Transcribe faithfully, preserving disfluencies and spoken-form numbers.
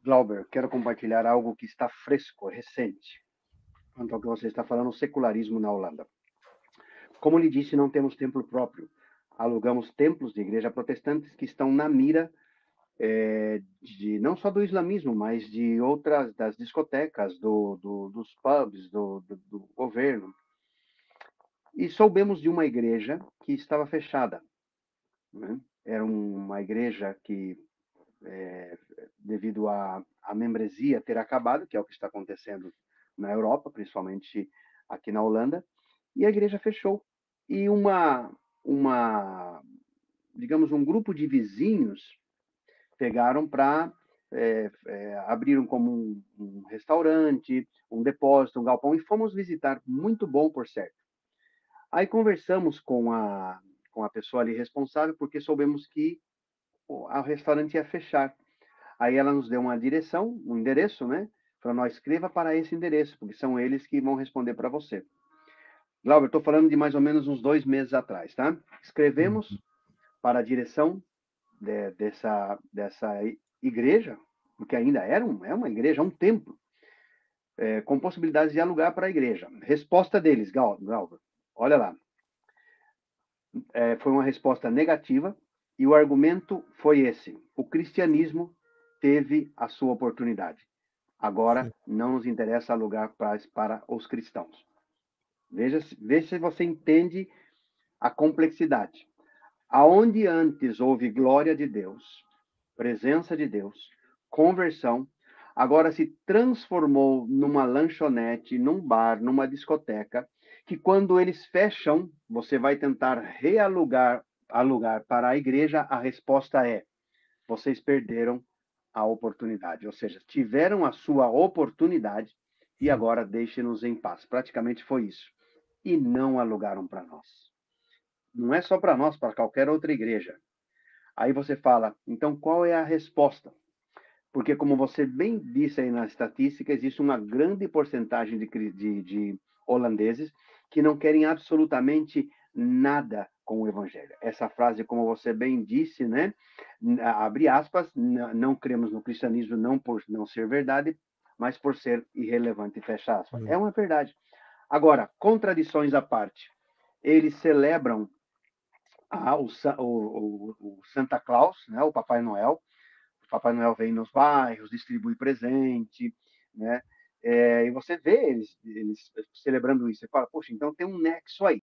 Glauber, quero compartilhar algo que está fresco, recente, quanto ao que você está falando, o secularismo na Holanda. Como lhe disse, não temos templo próprio. Alugamos templos de igreja protestantes que estão na mira é, de não só do islamismo, mas de outras, das discotecas, do, do, dos pubs, do, do, do governo. E soubemos de uma igreja que estava fechada, né? Era uma igreja que, é, devido à, à membresia ter acabado, que é o que está acontecendo na Europa, principalmente aqui na Holanda, e a igreja fechou. E uma, uma digamos, um grupo de vizinhos pegaram para é, é, abriram como um, um restaurante, um depósito, um galpão, e fomos visitar, muito bom, por certo. Aí conversamos com a, com a pessoa ali responsável, porque soubemos que o restaurante ia fechar. Aí ela nos deu uma direção, um endereço, né? Falou, nós escreva para esse endereço, porque são eles que vão responder para você. Glauber, estou falando de mais ou menos uns dois meses atrás, tá? Escrevemos Uhum. para a direção de, dessa, dessa igreja, porque ainda era um, é uma igreja, é um templo, é, com possibilidades de alugar para a igreja. Resposta deles, Glauber, olha lá, é, foi uma resposta negativa, e o argumento foi esse: o cristianismo teve a sua oportunidade. Agora não nos interessa alugar para, para os cristãos. Veja, veja se você entende a complexidade. Aonde antes houve glória de Deus, presença de Deus, conversão, agora se transformou numa lanchonete, num bar, numa discoteca, que quando eles fecham, você vai tentar realugar alugar para a igreja, a resposta é: vocês perderam a oportunidade, ou seja, tiveram a sua oportunidade e agora deixem-nos em paz. Praticamente foi isso. E não alugaram para nós. Não é só para nós, para qualquer outra igreja. Aí você fala, então qual é a resposta? Porque, como você bem disse aí na estatística, existe uma grande porcentagem de, de, de holandeses que não querem absolutamente nada com o evangelho. Essa frase, como você bem disse, né? Abre aspas, não cremos no cristianismo não por não ser verdade, mas por ser irrelevante, fecha aspas. É uma verdade. Agora, contradições à parte, eles celebram ah, o, o, o Santa Claus, né? O Papai Noel. O Papai Noel vem nos bairros, distribui presente, né? É, e você vê eles, eles celebrando isso. Você fala, poxa, então tem um nexo aí.